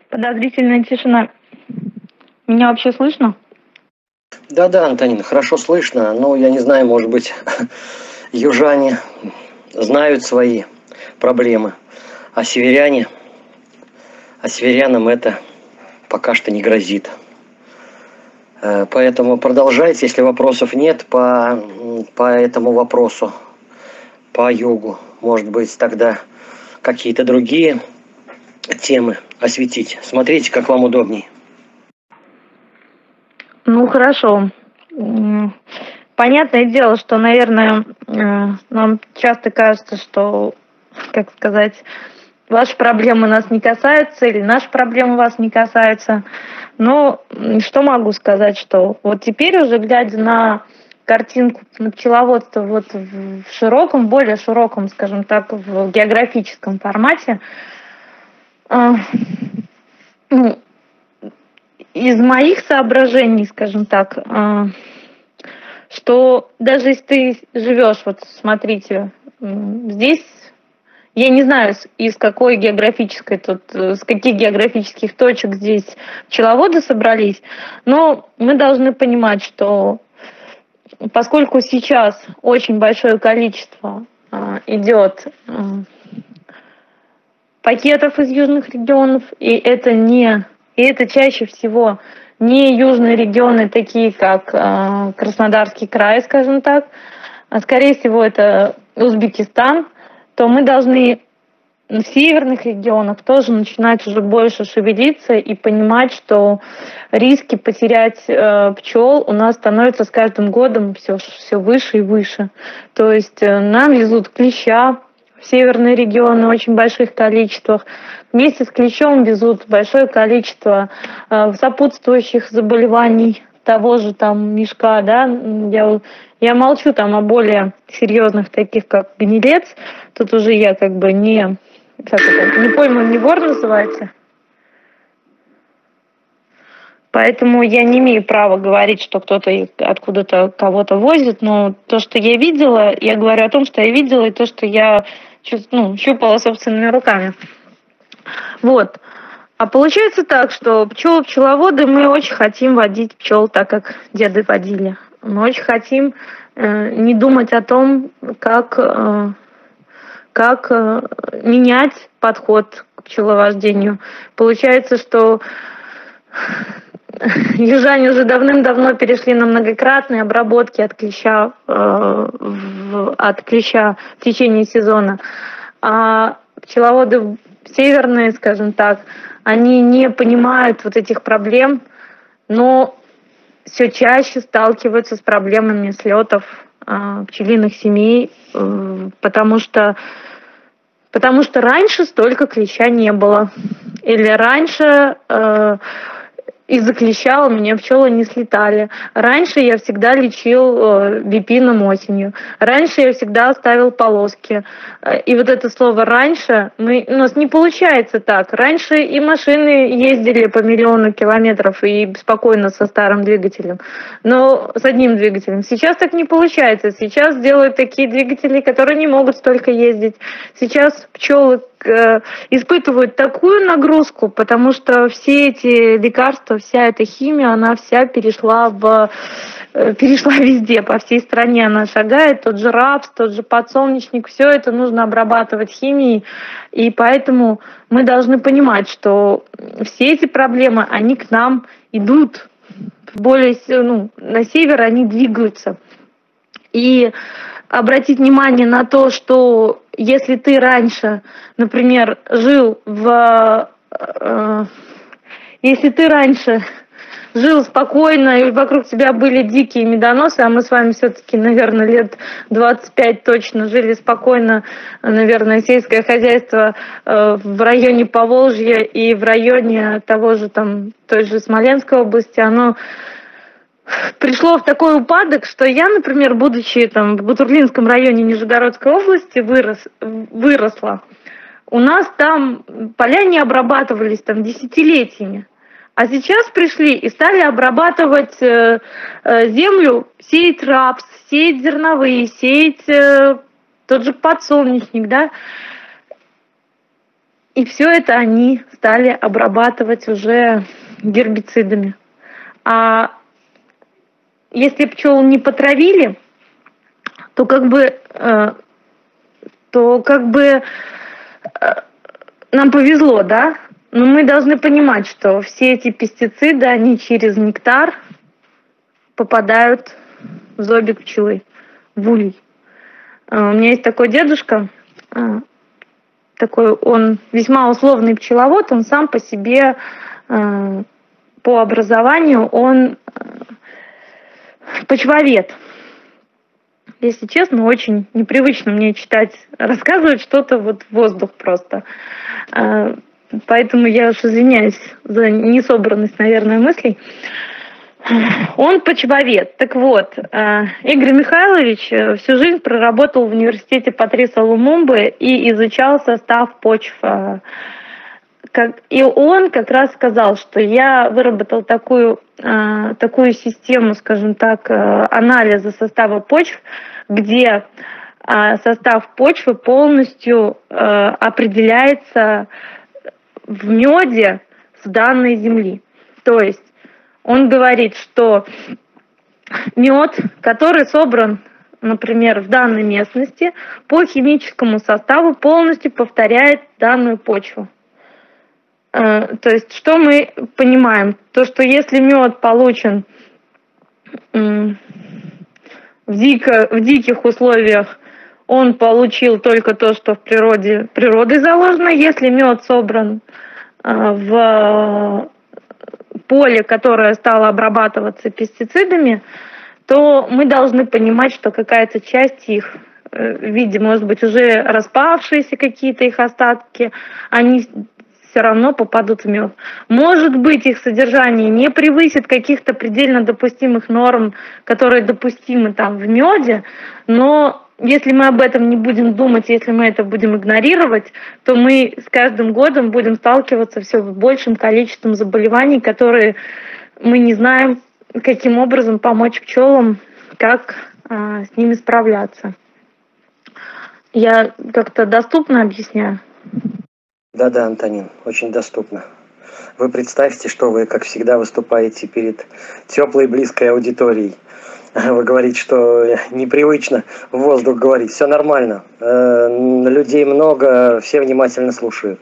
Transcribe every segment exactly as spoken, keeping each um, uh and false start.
Подозрительная тишина. Меня вообще слышно? Да-да, Антонин, хорошо слышно. Но я не знаю, может быть, южане знают свои проблемы, а северяне, а северянам это пока что не грозит. Поэтому продолжайте, если вопросов нет по, по этому вопросу, по югу. Может быть, тогда какие-то другие темы осветить. Смотрите, как вам удобней. Ну, хорошо. Понятное дело, что, наверное, нам часто кажется, что, как сказать, ваши проблемы нас не касаются или наши проблемы вас не касаются. Но что могу сказать, что вот теперь уже, глядя на картинку на пчеловодство вот в широком, более широком, скажем так, в географическом формате, ну, из моих соображений, скажем так, что даже если ты живешь, вот смотрите, здесь, я не знаю, из какой географической тут, с каких географических точек здесь пчеловоды собрались, но мы должны понимать, что поскольку сейчас очень большое количество идет пакетов из южных регионов, и это не, и это чаще всего не южные регионы, такие как э, Краснодарский край, скажем так, а скорее всего это Узбекистан, то мы должны в северных регионах тоже начинать уже больше шевелиться и понимать, что риски потерять э, пчел у нас становятся с каждым годом все, все выше и выше. То есть э, нам везут клеща в северные регионы в очень больших количествах. Вместе с клещом везут большое количество э, сопутствующих заболеваний того же там мешка, да, я, я молчу там о более серьезных таких, как гнилец, тут уже я как бы не, как это, не пойму, не вор называется. Поэтому я не имею права говорить, что кто-то откуда-то кого-то возит, но то, что я видела, я говорю о том, что я видела, и то, что я ну, щупала собственными руками. Вот. А получается так, что пчелы-пчеловоды, мы очень хотим водить пчел так, как деды водили. Мы очень хотим э, не думать о том, как, э, как э, менять подход к пчеловождению. Получается, что южане уже давным-давно перешли на многократные обработки от клеща, э, в, от клеща в течение сезона. А пчеловоды северные, скажем так, они не понимают вот этих проблем, но все чаще сталкиваются с проблемами слетов э, пчелиных семей, э, потому что потому что раньше столько клеща не было. Или раньше э, из-за клеща у меня пчелы не слетали. Раньше я всегда лечил э, бипином осенью. Раньше я всегда ставил полоски. И вот это слово «раньше» мы, у нас не получается так. Раньше и машины ездили по миллиону километров и спокойно со старым двигателем, но с одним двигателем. Сейчас так не получается. Сейчас делают такие двигатели, которые не могут столько ездить. Сейчас пчелы испытывают такую нагрузку, потому что все эти лекарства, вся эта химия, она вся перешла в перешла везде, по всей стране она шагает, тот же рапс, тот же подсолнечник, все это нужно обрабатывать химией, и поэтому мы должны понимать, что все эти проблемы, они к нам идут, более, ну, на север они двигаются. И обратить внимание на то, что если ты раньше, например, жил в... Э, если ты раньше жил спокойно, и вокруг тебя были дикие медоносы, а мы с вами все-таки, наверное, лет двадцать пять точно жили спокойно, наверное, сельское хозяйство э, в районе Поволжья и в районе того же там, той же Смоленской области, оно пришло в такой упадок, что я, например, будучи там в Бутурлинском районе Нижегородской области, вырос, выросла. У нас там поля не обрабатывались там десятилетиями. А сейчас пришли и стали обрабатывать э, э, землю, сеять рапс, сеять зерновые, сеять э, тот же подсолнечник, да. И все это они стали обрабатывать уже гербицидами. А если пчел не потравили, то как бы, то как бы нам повезло, да? Но мы должны понимать, что все эти пестициды, они через нектар попадают в зобик пчелы, в улей. У меня есть такой дедушка, такой он весьма условный пчеловод, он сам по себе по образованию, он почвовед. Если честно, очень непривычно мне читать, рассказывать что-то вот в воздух просто. Поэтому я уж извиняюсь за несобранность, наверное, мыслей. Он почвовед. Так вот, Игорь Михайлович всю жизнь проработал в университете Патриса Лумумбы и изучал состав почв. И он как раз сказал, что я выработал такую, такую систему, скажем так, анализа состава почв, где состав почвы полностью определяется в меде с данной земли. То есть он говорит, что мед, который собран, например, в данной местности, по химическому составу полностью повторяет данную почву. То есть что мы понимаем? То, что если мед получен в, дико, в диких условиях, он получил только то, что в природе природой заложено. Если мед собран в поле, которое стало обрабатываться пестицидами, то мы должны понимать, что какая-то часть их, в виде, может быть, уже распавшиеся какие-то их остатки, они все равно попадут в мед. Может быть, их содержание не превысит каких-то предельно допустимых норм, которые допустимы там в меде, но если мы об этом не будем думать, если мы это будем игнорировать, то мы с каждым годом будем сталкиваться все с большим количеством заболеваний, которые мы не знаем, каким образом помочь пчелам, как а, с ними справляться. Я как-то доступно объясняю? Да-да, Антонин, очень доступно. Вы представьте, что вы, как всегда, выступаете перед теплой, близкой аудиторией. Вы говорите, что непривычно в воздух говорить. Все нормально. Людей много, все внимательно слушают.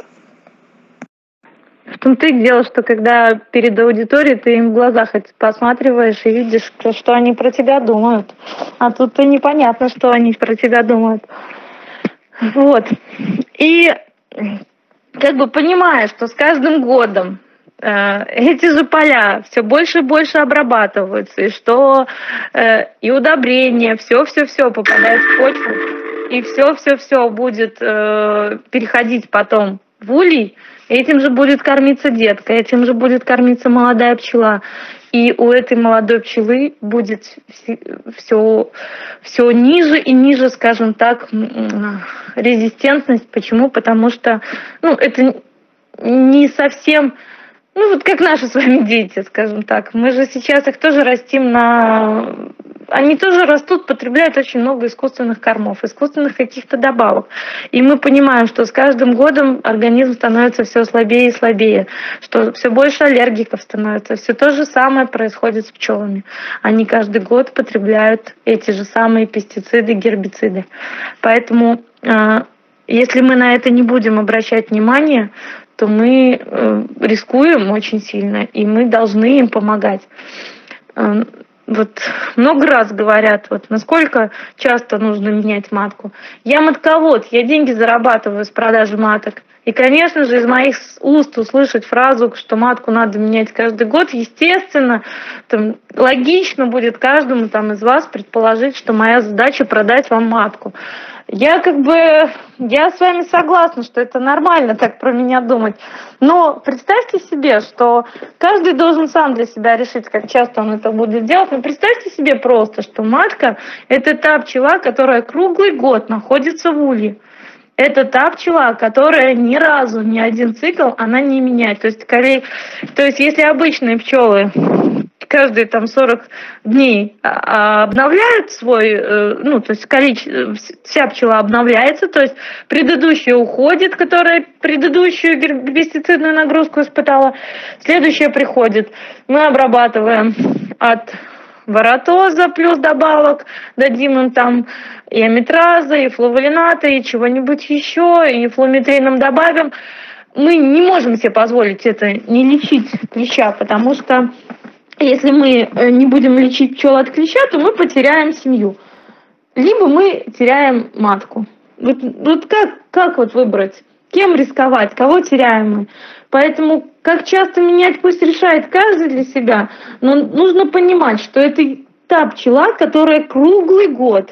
В том-то и дело, что когда перед аудиторией ты им в глаза хоть посматриваешь и видишь, что они про тебя думают. А тут-то непонятно, что они про тебя думают. Вот. И как бы понимая, что с каждым годом эти же поля все больше и больше обрабатываются, и что э, и удобрения, все-все-все попадает в почву, и все-все-все будет э, переходить потом в улей, этим же будет кормиться детка, этим же будет кормиться молодая пчела. И у этой молодой пчелы будет все, все ниже и ниже, скажем так, резистентность. Почему? Потому что ну, это не совсем... Ну, вот как наши с вами дети, скажем так. Мы же сейчас их тоже растим на... Они тоже растут, потребляют очень много искусственных кормов, искусственных каких-то добавок. И мы понимаем, что с каждым годом организм становится все слабее и слабее, что все больше аллергиков становится. Все то же самое происходит с пчелами. Они каждый год потребляют эти же самые пестициды, гербициды. Поэтому, если мы на это не будем обращать внимание, то мы э, рискуем очень сильно, и мы должны им помогать. Э, вот много раз говорят, вот насколько часто нужно менять матку. Я матковод, я деньги зарабатываю с продажи маток. И, конечно же, из моих уст услышать фразу, что матку надо менять каждый год, естественно, там, логично будет каждому там, из вас предположить, что моя задача продать вам матку. Я как бы, я с вами согласна, что это нормально так про меня думать. Но представьте себе, что каждый должен сам для себя решить, как часто он это будет делать. Но представьте себе просто, что матка – это та пчела, которая круглый год находится в улье. Это та пчела, которая ни разу, ни один цикл она не меняет. То есть, то есть если обычные пчелы каждые там сорок дней обновляют свой, ну, то есть количество, вся пчела обновляется, то есть предыдущая уходит, которая предыдущую гербицидную нагрузку испытала, следующая приходит. Мы обрабатываем от воротоза плюс добавок, дадим им там и амитраза, и флуволината, и чего-нибудь еще, и флуметрином добавим. Мы не можем себе позволить это не лечить клеща, потому что если мы не будем лечить пчел от клеща, то мы потеряем семью. Либо мы теряем матку. Вот, вот как, как вот выбрать? Кем рисковать? Кого теряем мы? Поэтому как часто менять, пусть решает каждый для себя. Но нужно понимать, что это та пчела, которая круглый год.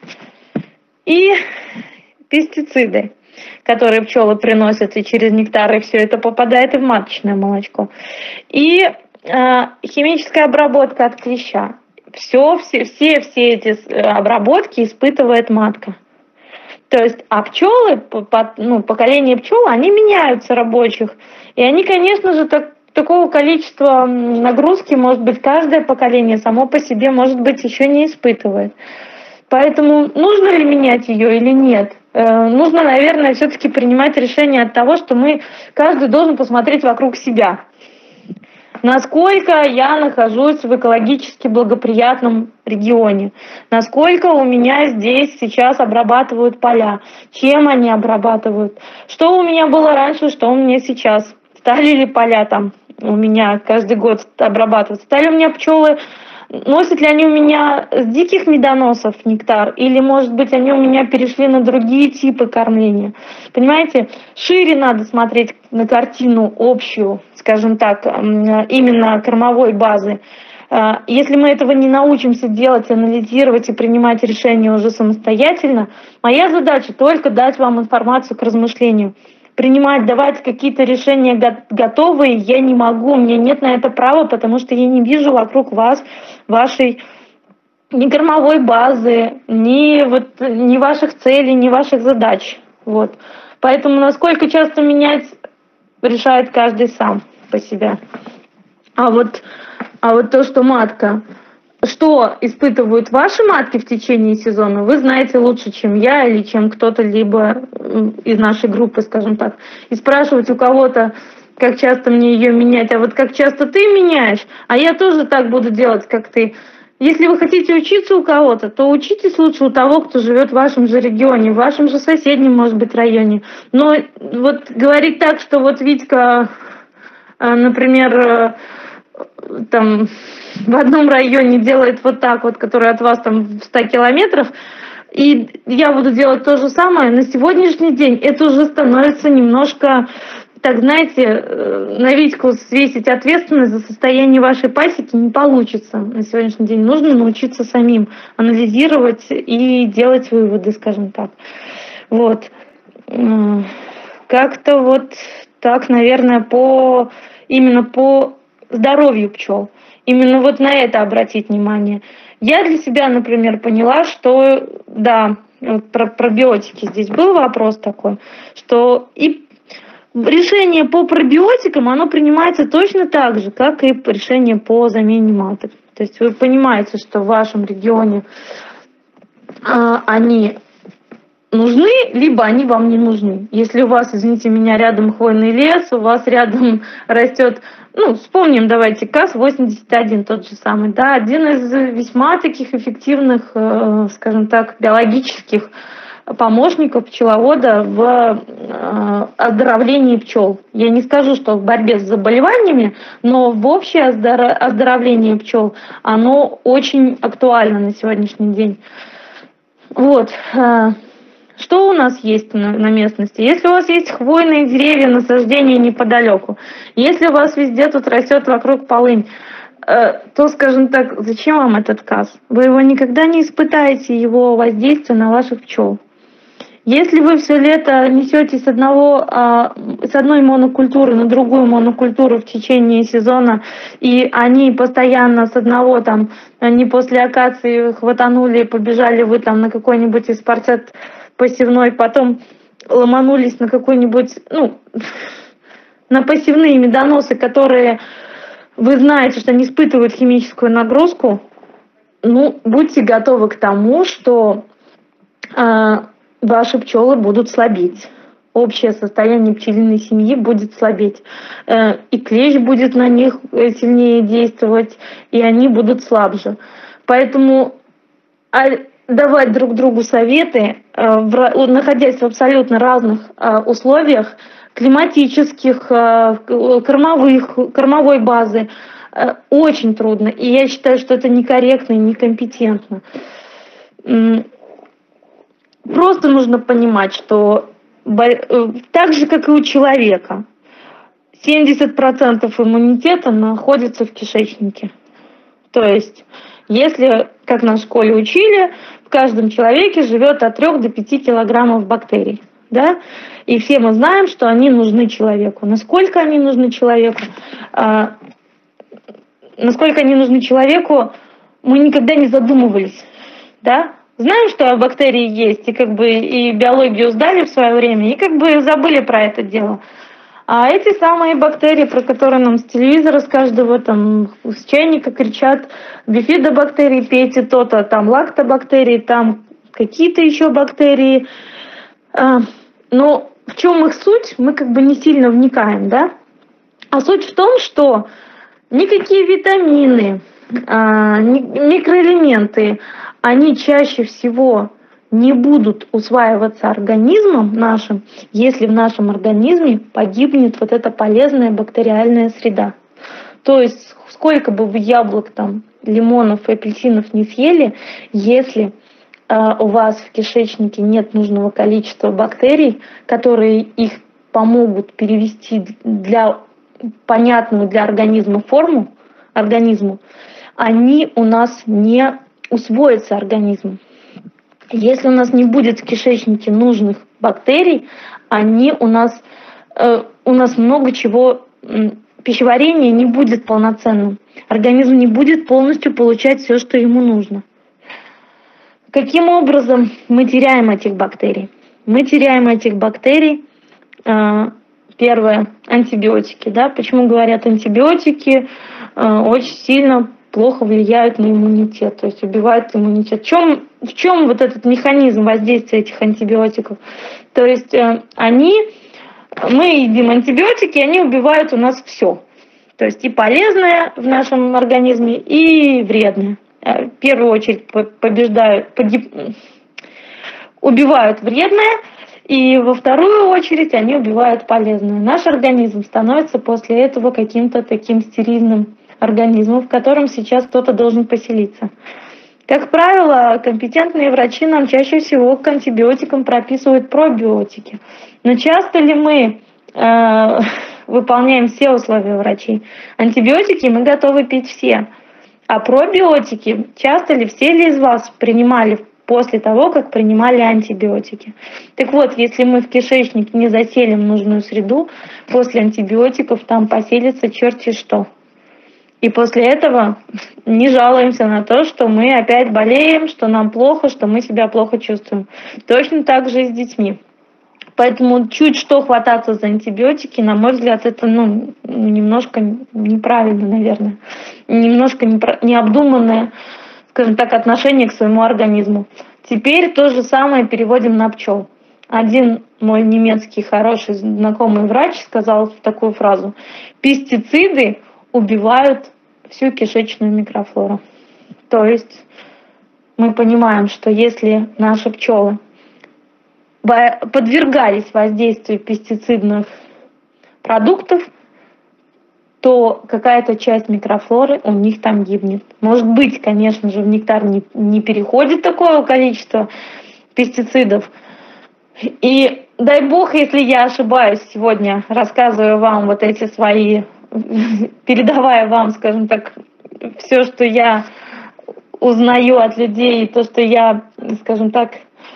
И пестициды, которые пчелы приносят, и через нектар, и все это попадает и в маточное молочко. И э, химическая обработка от клеща. Все, все, все, все эти обработки испытывает матка. То есть, а пчелы, ну, поколение пчел, они меняются рабочих. И они, конечно же, так, такого количества нагрузки, может быть, каждое поколение само по себе, может быть, еще не испытывает. Поэтому нужно ли менять ее или нет? Э, нужно, наверное, все-таки принимать решение от того, что мы, каждый должен посмотреть вокруг себя. Насколько я нахожусь в экологически благоприятном регионе, насколько у меня здесь сейчас обрабатывают поля, чем они обрабатывают, что у меня было раньше, что у меня сейчас, стали ли поля там у меня каждый год обрабатываться, стали у меня пчелы, носят ли они у меня с диких медоносов нектар, или, может быть, они у меня перешли на другие типы кормления. Понимаете, шире надо смотреть на картину общую, скажем так, именно кормовой базы. Если мы этого не научимся делать, анализировать и принимать решения уже самостоятельно, моя задача только дать вам информацию к размышлению. Принимать, давать какие-то решения готовые я не могу, у меня нет на это права, потому что я не вижу вокруг вас вашей ни кормовой базы, ни, вот, ни ваших целей, ни ваших задач. Вот. Поэтому насколько часто менять, решает каждый сам по себе. А вот, а вот то, что матка, что испытывают ваши матки в течение сезона, вы знаете лучше, чем я или чем кто-то либо из нашей группы, скажем так. И спрашивать у кого-то, как часто мне ее менять, а вот как часто ты меняешь, а я тоже так буду делать, как ты. Если вы хотите учиться у кого-то, то учитесь лучше у того, кто живет в вашем же регионе, в вашем же соседнем, может быть, районе. Но вот говорить так, что вот Витька, например, там в одном районе делает вот так вот, который от вас там в ста километров, и я буду делать то же самое, на сегодняшний день это уже становится немножко, так знаете, на Витьку свесить ответственность за состояние вашей пасеки не получится на сегодняшний день. Нужно научиться самим анализировать и делать выводы, скажем так. Вот. Как-то вот так, наверное, по именно по здоровью пчел. Именно вот на это обратить внимание. Я для себя, например, поняла, что, да, вот про пробиотики здесь был вопрос такой, что и решение по пробиотикам, оно принимается точно так же, как и решение по замене маток. То есть вы понимаете, что в вашем регионе а, они нужны, либо они вам не нужны. Если у вас, извините меня, рядом хвойный лес, у вас рядом растет, ну, вспомним, давайте, КАС восемьдесят один, тот же самый, да, один из весьма таких эффективных, э, скажем так, биологических помощников пчеловода в э, оздоровлении пчел. Я не скажу, что в борьбе с заболеваниями, но в общее оздоровление пчел, оно очень актуально на сегодняшний день. Вот. Что у нас есть на, на местности? Если у вас есть хвойные деревья, насаждения неподалеку, если у вас везде тут растет вокруг полынь, э, то, скажем так, зачем вам этот КАС? Вы его никогда не испытаете, его воздействие на ваших пчел. Если вы все лето несете с, одного, э, с одной монокультуры на другую монокультуру в течение сезона, и они постоянно с одного, там, они после акации хватанули и побежали вы там на какой-нибудь эспарцет посевной, потом ломанулись на какой-нибудь, ну, на посевные медоносы, которые вы знаете, что они испытывают химическую нагрузку, ну, будьте готовы к тому, что э, ваши пчелы будут слабеть. Общее состояние пчелиной семьи будет слабеть. Э, и клещ будет на них сильнее действовать, и они будут слабже. Поэтому а, давать друг другу советы, э, в, находясь в абсолютно разных э, условиях, климатических, э, кормовых, кормовой базы, э, очень трудно. И я считаю, что это некорректно и некомпетентно. Просто нужно понимать, что так же, как и у человека, семьдесят процентов иммунитета находится в кишечнике. То есть, если, как нас в школе учили, в каждом человеке живет от трёх до пяти килограммов бактерий. Да? И все мы знаем, что они нужны человеку. Насколько они нужны человеку? А, насколько они нужны человеку, мы никогда не задумывались. Да? Знаем, что бактерии есть, и как бы и биологию сдали в свое время, и как бы забыли про это дело. А эти самые бактерии, про которые нам с телевизора, с каждого там, с чайника кричат, бифидобактерии, пейте то-то, там лактобактерии, там какие-то еще бактерии. Но в чем их суть, мы как бы не сильно вникаем, да? А суть в том, что никакие витамины, микроэлементы, они чаще всего не будут усваиваться организмом нашим, если в нашем организме погибнет вот эта полезная бактериальная среда. То есть сколько бы вы яблок, там, лимонов и апельсинов не съели, если э, у вас в кишечнике нет нужного количества бактерий, которые их помогут перевести для понятную для организма форму, организму, они у нас не усвоятся организмом. Если у нас не будет в кишечнике нужных бактерий, они у нас, э, у нас много чего, э, пищеварение не будет полноценным. Организм не будет полностью получать все, что ему нужно. Каким образом мы теряем этих бактерий? Мы теряем этих бактерий, э, первое, антибиотики. Да? Почему говорят антибиотики э, очень сильно плохо влияют на иммунитет, то есть убивают иммунитет. В чем, в чем вот этот механизм воздействия этих антибиотиков? То есть э, они, мы едим антибиотики, они убивают у нас все. То есть и полезное в нашем организме, и вредное. В первую очередь побеждают, погиб, убивают вредное, и во вторую очередь они убивают полезное. Наш организм становится после этого каким-то таким стерильным организму, в котором сейчас кто-то должен поселиться. Как правило, компетентные врачи нам чаще всего к антибиотикам прописывают пробиотики. Но часто ли мы э, выполняем все условия врачей? Антибиотики мы готовы пить все. А пробиотики, часто ли все ли из вас принимали после того, как принимали антибиотики? Так вот, если мы в кишечнике не заселим нужную среду, после антибиотиков там поселится черти что. И после этого не жалуемся на то, что мы опять болеем, что нам плохо, что мы себя плохо чувствуем. Точно так же и с детьми. Поэтому чуть что хвататься за антибиотики, на мой взгляд, это ну, немножко неправильно, наверное. Немножко необдуманное, скажем так, отношение к своему организму. Теперь то же самое переводим на пчел. Один мой немецкий хороший знакомый врач сказал такую фразу: пестициды убивают всю кишечную микрофлору. То есть мы понимаем, что если наши пчелы подвергались воздействию пестицидных продуктов, то какая-то часть микрофлоры у них там гибнет. Может быть, конечно же, в нектар не, не переходит такое количество пестицидов. И дай бог, если я ошибаюсь сегодня, рассказывая вам вот эти свои, передавая вам, скажем так, все, что я узнаю от людей, то, что я, скажем так,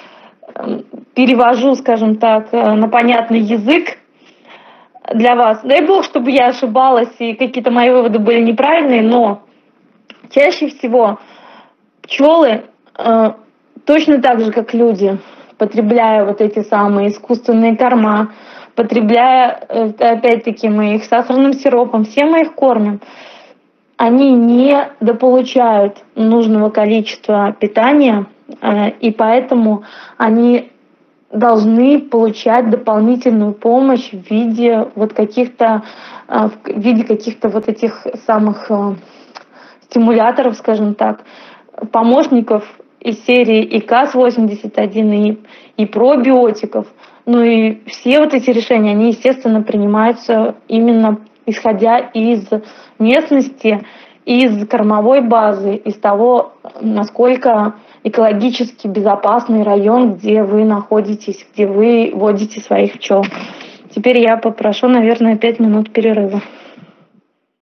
перевожу, скажем так, на понятный язык для вас. Дай бог, чтобы я ошибалась и какие-то мои выводы были неправильные, но чаще всего пчелы э, точно так же, как люди, потребляя вот эти самые искусственные корма, потребляя, э, опять-таки, мы их сахарным сиропом, все мы их кормим. они не дополучают нужного количества питания, и поэтому они должны получать дополнительную помощь в виде вот каких-то в виде каких-то вот этих самых стимуляторов, скажем так, помощников из серии и КАС восемьдесят один, и, и пробиотиков. Ну и все вот эти решения, они, естественно, принимаются именно исходя из местности, из кормовой базы, из того, насколько экологически безопасный район, где вы находитесь, где вы водите своих пчел. Теперь я попрошу, наверное, пять минут перерыва.